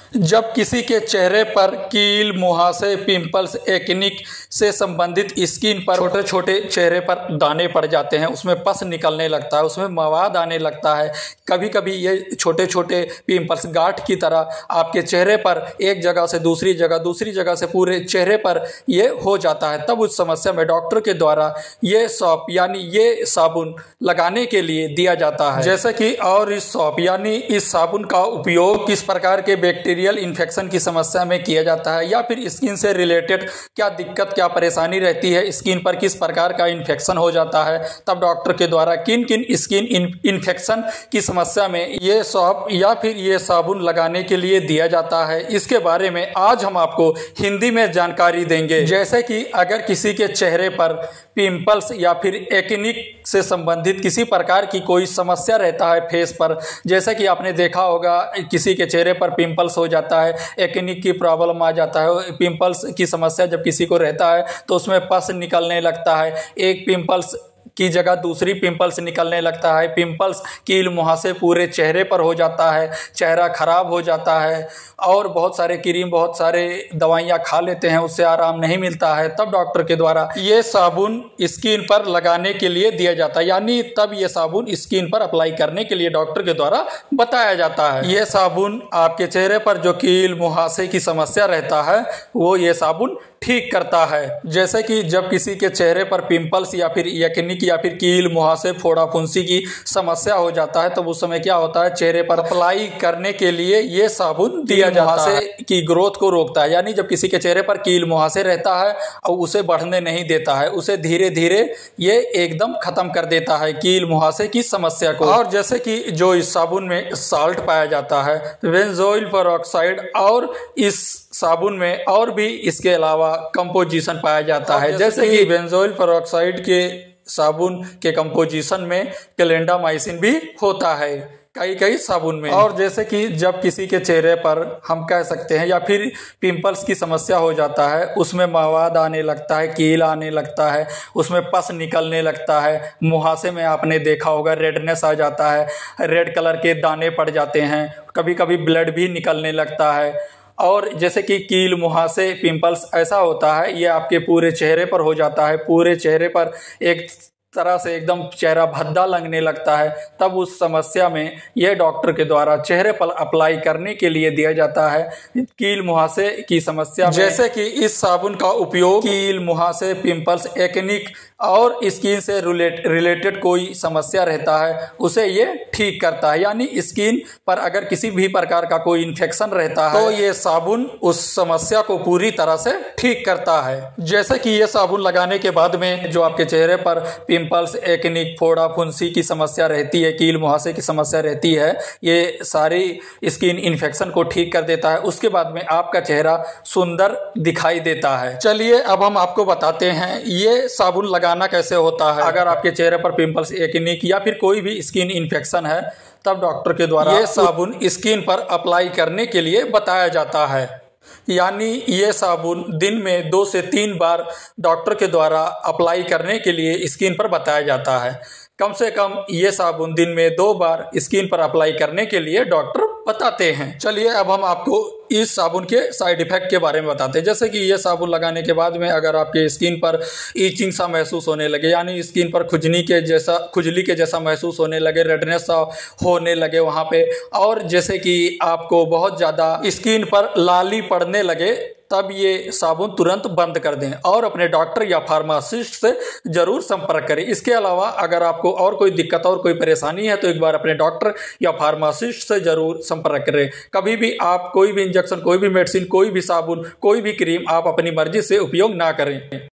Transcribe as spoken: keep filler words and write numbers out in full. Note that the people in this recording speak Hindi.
जब किसी के चेहरे पर कील, मुहासे, पिंपल्स, एक्ने से संबंधित स्किन पर छोटे छोटे चेहरे पर दाने पड़ जाते हैं, उसमें पस निकलने लगता है, उसमें मवाद आने लगता है। कभी कभी ये छोटे छोटे पिंपल्स गांठ की तरह आपके चेहरे पर एक जगह से दूसरी जगह दूसरी जगह से पूरे चेहरे पर ये हो जाता है। तब उस समस्या में डॉक्टर के द्वारा ये सौंफ यानी ये साबुन लगाने के लिए दिया जाता है। जैसे कि और इस सौंफ यानी इस साबुन का उपयोग किस प्रकार के बैक्टीरियल इन्फेक्शन की समस्या में किया जाता है, या फिर स्किन से रिलेटेड क्या दिक्कत क्या परेशानी रहती है, स्किन पर किस प्रकार का इन्फेक्शन हो जाता है, तब डॉक्टर के द्वारा किन किन स्किन इन्फेक्शन की समस्या में ये सौंफ या फिर ये साबुन लगाने के लिए दिया जाता है, इसके बारे में आज हम आपको हिंदी में जानकारी देंगे। जैसे कि अगर किसी के चेहरे पर पिंपल्स या फिर एक्ने से संबंधित किसी प्रकार की कोई समस्या रहता है फेस पर, जैसे कि आपने देखा होगा किसी के चेहरे पर पिंपल्स हो जाता है, एक्ने की प्रॉब्लम आ जाता है, पिंपल्स की समस्या जब किसी को रहता है तो उसमें पस निकलने लगता है, एक पिंपल्स की जगह दूसरी पिंपल्स निकलने लगता है, पिंपल्स कील मुहासे पूरे चेहरे पर हो जाता है, चेहरा खराब हो जाता है और बहुत सारे क्रीम बहुत सारे दवाइयाँ खा लेते हैं, उससे आराम नहीं मिलता है। तब डॉक्टर के द्वारा ये साबुन स्किन पर लगाने के लिए दिया जाता है, यानी तब ये साबुन स्किन पर अप्लाई करने के लिए डॉक्टर के द्वारा बताया जाता है। ये साबुन आपके चेहरे पर जो कील मुहासे की समस्या रहता है वो ये साबुन ठीक करता है। जैसे कि जब किसी के चेहरे पर पिंपल्स या फिर एक्ने या फिर कील मुहासे फोड़ा फुंसी की समस्या हो जाता है, तो उस समय क्या होता है, चेहरे पर अप्लाई करने के लिए ये साबुन दिया जाता है। की ग्रोथ को रोकता है, यानी जब किसी के चेहरे पर कील मुहासे रहता है और उसे बढ़ने नहीं देता है, उसे धीरे धीरे ये एकदम खत्म कर देता है कील मुहासे की समस्या को। और जैसे कि जो इस साबुन में साल्ट पाया जाता है बेंजोइल पेरोक्साइड, और इस साबुन में और भी इसके अलावा कंपोजिशन पाया जाता है, जैसे कि बेंजोइल पेरोक्साइड के साबुन के कंपोजिशन में क्लेंडामाइसिन भी होता है कई कई साबुन में। और जैसे कि जब किसी के चेहरे पर हम कह सकते हैं या फिर पिंपल्स की समस्या हो जाता है, उसमें मवाद आने लगता है, कील आने लगता है, उसमें पस निकलने लगता है, मुहासे में आपने देखा होगा रेडनेस आ जाता है, रेड कलर के दाने पड़ जाते हैं, कभी कभी ब्लड भी निकलने लगता है। और जैसे कि कील मुहासे पिंपल्स ऐसा होता है, ये आपके पूरे चेहरे पर हो जाता है, पूरे चेहरे पर एक तरह से एकदम चेहरा भद्दा लगने लगता है, तब उस समस्या में यह डॉक्टर के द्वारा चेहरे पर अप्लाई करने के लिए दिया जाता है कील मुहासे की समस्या में। जैसे कि इस साबुन का उपयोग कील मुहासे पिंपल्स एक्ने और स्किन से रिलेट रिलेटेड कोई समस्या रहता है उसे ये ठीक करता है, यानी स्किन पर अगर किसी भी प्रकार का कोई इन्फेक्शन रहता है तो ये साबुन उस समस्या को पूरी तरह से ठीक करता है। जैसे कि ये साबुन लगाने के बाद में जो आपके चेहरे पर पिंपल्स एक्ने फोड़ा फुंसी की समस्या रहती है, कील मुहासे की समस्या रहती है, ये सारी स्किन इन्फेक्शन को ठीक कर देता है। उसके बाद में आपका चेहरा सुंदर दिखाई देता है। चलिए अब हम आपको बताते हैं ये साबुन लगाना कैसे होता है। अगर आपके चेहरे पर पिंपल्स एक्ने या फिर कोई भी स्किन इन्फेक्शन है, तब डॉक्टर के द्वारा ये साबुन स्किन पर अप्लाई करने के लिए बताया जाता है, यानी ये साबुन दिन में दो से तीन बार डॉक्टर के द्वारा अप्लाई करने के लिए स्किन पर बताया जाता है। कम से कम ये साबुन दिन में दो बार स्किन पर अप्लाई करने के लिए डॉक्टर बताते हैं। चलिए अब हम आपको इस साबुन के साइड इफेक्ट के बारे में बताते हैं। जैसे कि ये साबुन लगाने के बाद में अगर आपके स्किन पर ईचिंग सा महसूस होने लगे, यानी स्किन पर खुजली के जैसा खुजली के जैसा महसूस होने लगे, रेडनेस सा होने लगे वहाँ पे, और जैसे कि आपको बहुत ज़्यादा स्किन पर लाली पड़ने लगे, तब ये साबुन तुरंत बंद कर दें और अपने डॉक्टर या फार्मासिस्ट से ज़रूर संपर्क करें। इसके अलावा अगर आपको और कोई दिक्कत और कोई परेशानी है तो एक बार अपने डॉक्टर या फार्मासिस्ट से ज़रूर संपर्क करें। कभी भी आप कोई भी इंजेक्शन, कोई भी मेडिसिन, कोई भी साबुन, कोई भी क्रीम आप अपनी मर्जी से उपयोग ना करें।